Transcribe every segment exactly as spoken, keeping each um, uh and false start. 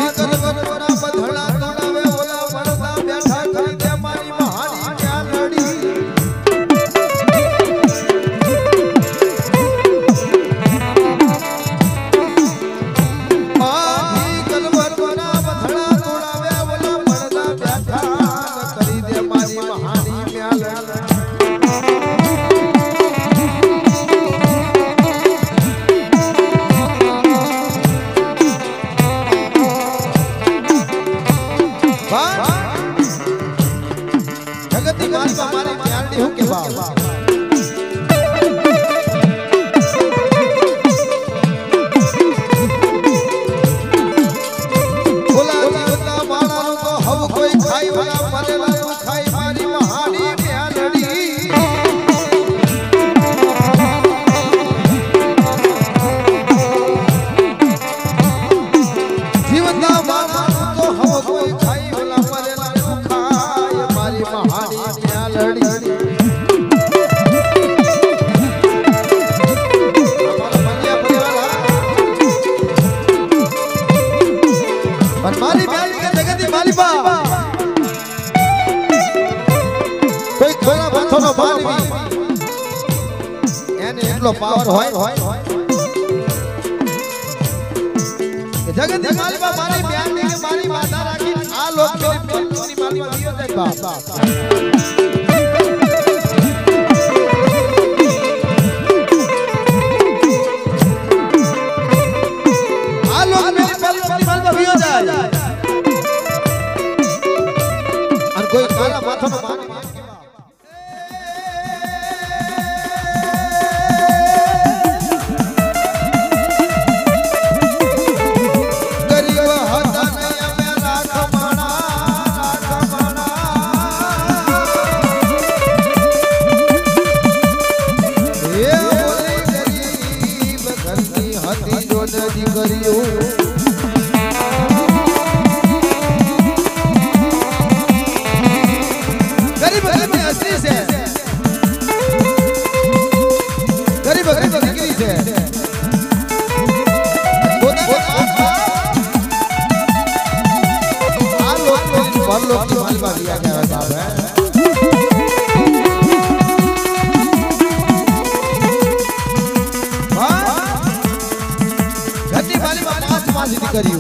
जगती मारी मारी प्यारडी हूं के बाप बोला जीवता मारा तो हव कोई खाई वाला मरेला तू खाई मारी महानी प्यारडी जीवता मारा तो हव कोई खाई वाला मरेला तू खाई मारी महानी प्यारडी मारी प्यारी के जगती मालिबा कोई थोड़ा बथोनो मानवी એને એટલો પાવર હોય કે જગતી માલિબા મારી પ્યારી કે મારી માતા રાખી આ લોક મેરી પ્રેમની માલિબા દિયો દે બાપ આ લોક મેરી પ્રેમની માલિબા દિયો જાય कोई काला माथा में मार गरीब हता नया में राख माना राख माना ये बोले गरीब घर की हती जो नदी करियो गरीब गरीब असली से गरीब गरीब निकली से आ लोग बहुत लोग की मालवा दिया गया है बाप है हां घटी मालवा पांच पांच दी करी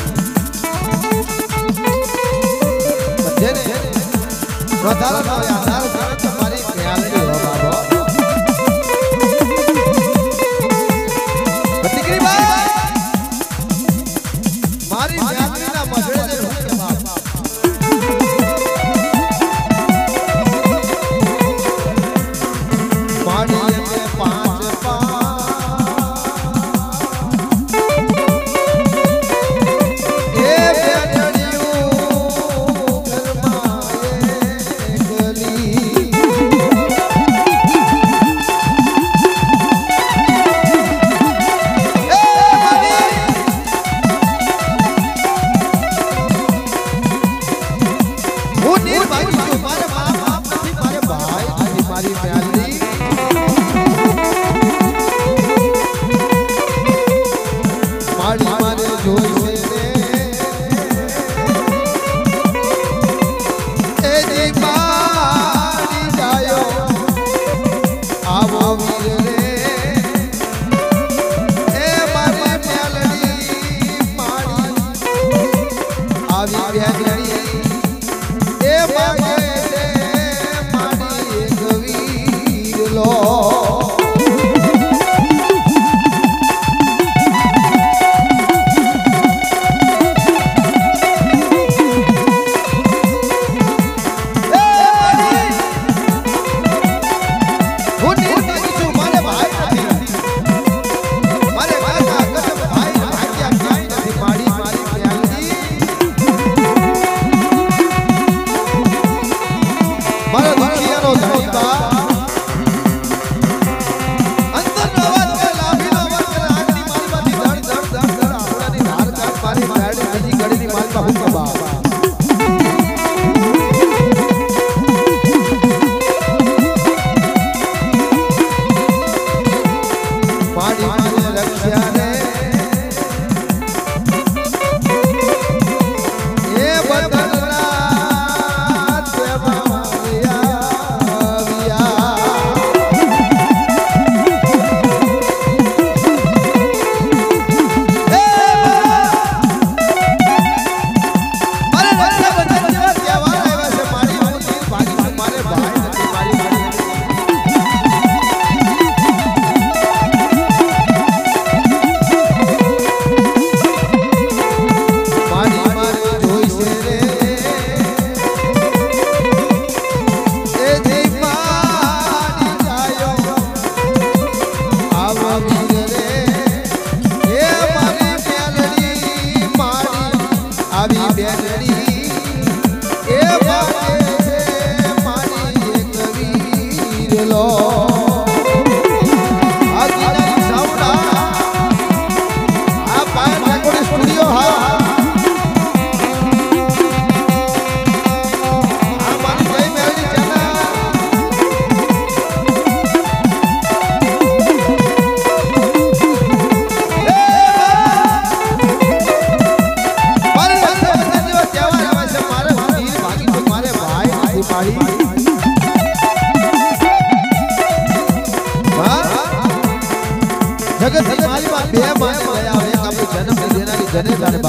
बच्चे ने रोतारा ना यार तुम्हारी प्यारी हो बाबा बतिकरी बात मारी प्यारी ना मसड़े दे हो के बाप मारी में पांच पांच ए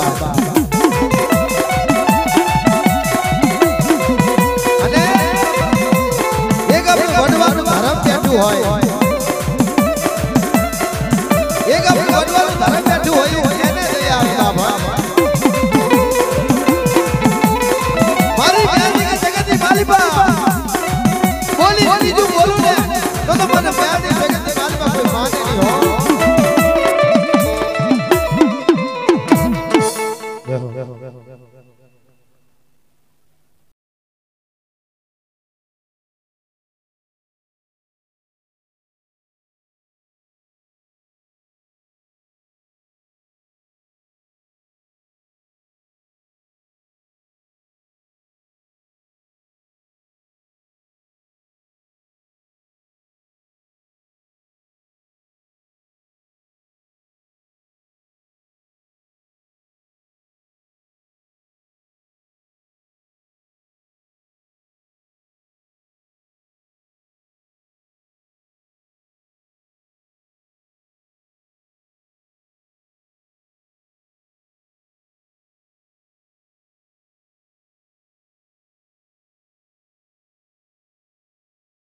અને એક આપણે વડવાનું ધર્મ બેઠું હોય એક આપણે વડવાનું ધર્મ બેઠું હોય એને દયા આવે બાબા મારી પ્યારી જગતની માલિકા બોલી બીજું બોલું ને તો તો મને પ્યારી જગતની માલિકા કોઈ માને નહીં હો બેહો બેહો બેહો બેહો